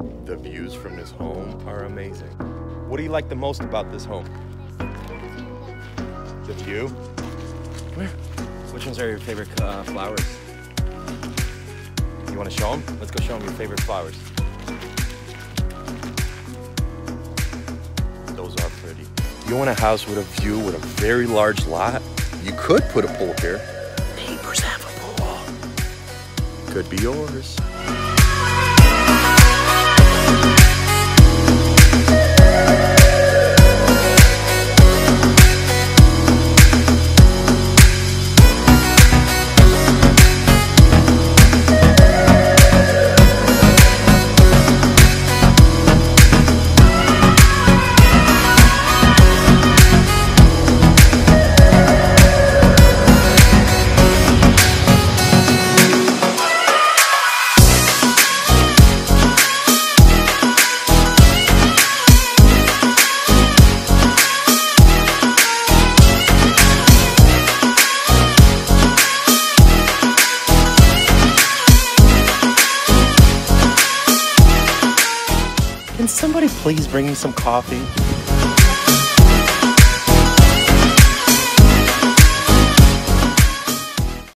The views from this home are amazing. What do you like the most about this home? The view? Come here. Which ones are your favorite flowers? You want to show them? Let's go show them your favorite flowers. Those are pretty. You want a house with a view with a very large lot? You could put a pool here. Neighbors have a pool. Could be yours. Can somebody please bring me some coffee?